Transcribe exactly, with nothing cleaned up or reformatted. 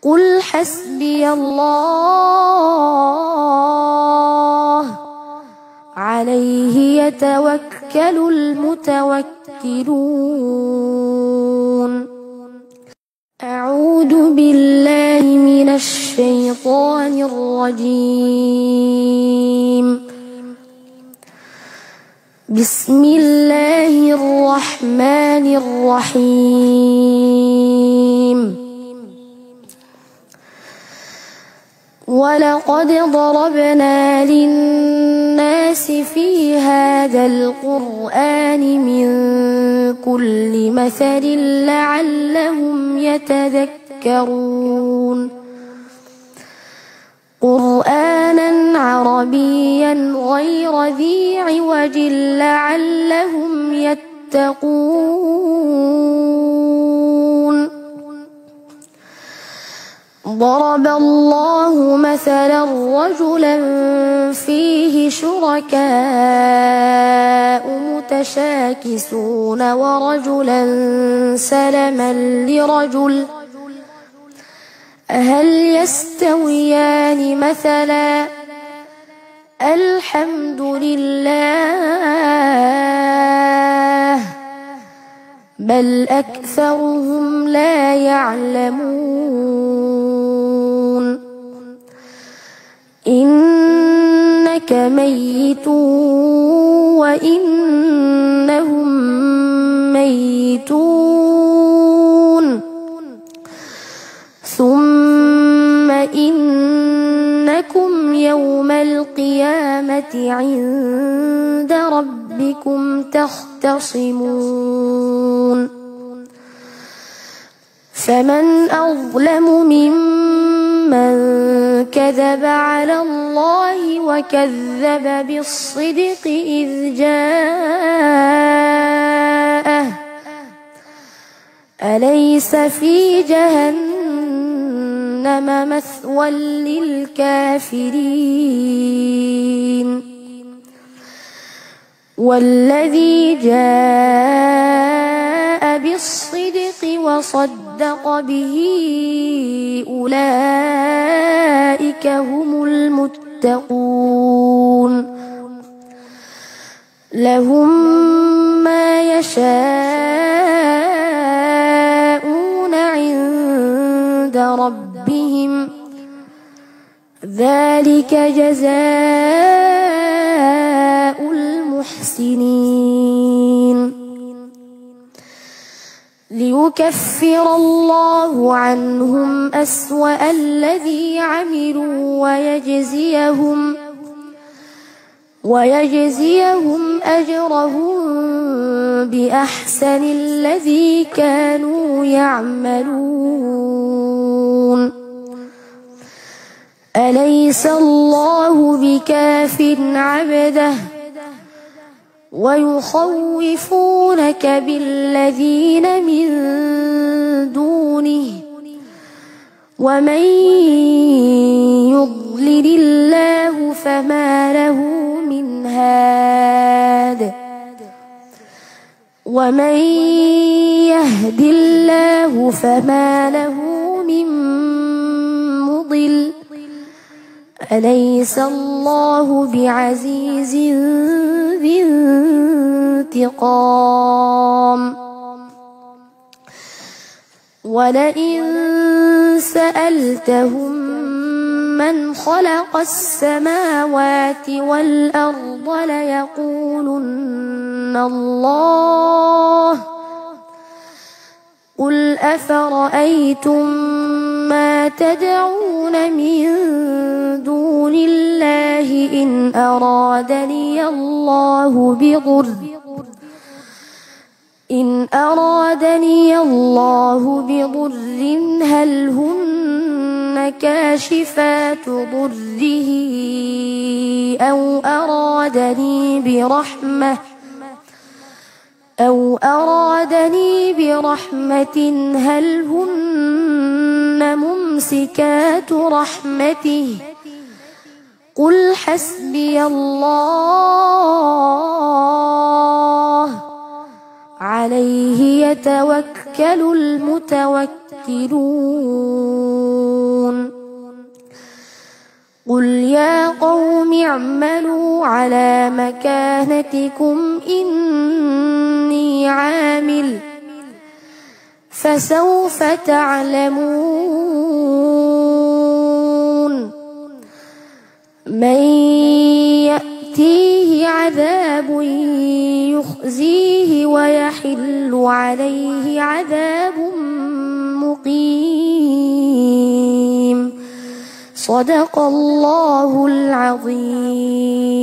قل حسبي الله عليه يتوكل المتوكلون. أعوذ بالله من الشيطان الرجيم. بسم الله الرحمن الرحيم. ولقد ضربنا للناس في هذا القرآن من كل مثل لعلهم يتذكرون. قرآنا عربيا غير ذي عوج لعلهم يتقون. ضرب الله مثلا رجلا فيه شركاء متشاكسون ورجلا سلما لرجل هل يستويان مثلا الحمد لله بل أكثرهم لا يعلمون. إنك ميت وإنهم ميتون ثم إنكم يوم القيامة عند ربكم تختصمون. فمن أظلم ممن كذب على الله وكذب بالصدق إذ جاءه أليس في جهنم مثوى للكافرين. والذي جاء بالصدق وصدق به أولئك هم المتقون. لهم ما يشاءون عند ربهم ذلك جزاء المحسنين. ليكفر الله عنهم أسوأ الذي عملوا ويجزيهم ويجزيهم أجرهم بأحسن الذي كانوا يعملون. أليس الله بكاف عبده ويخوفونك بالذين من دونه ومن يضلل الله فما له من هاد ومن يهد الله فما له من مضل. أليس الله بعزيز ذي انتقام. ولئن سألتهم من خلق السماوات والأرض ليقولن الله. قل أفرأيتم ما تدعون من دون الله إن أرادني الله بضر إن أرادني الله بضر هل هن كاشفات ضره أو أرادني برحمة أو أرادني برحمة هل هن ممسكات رحمته. قل حسبي الله عليه يتوكل المتوكلون. قل يا قوم اعملوا على مكانتكم إني عامل فسوف تعلمون من يأتيه عذاب يخزيه ويحل عليه عذاب مقيم. صدق الله العظيم.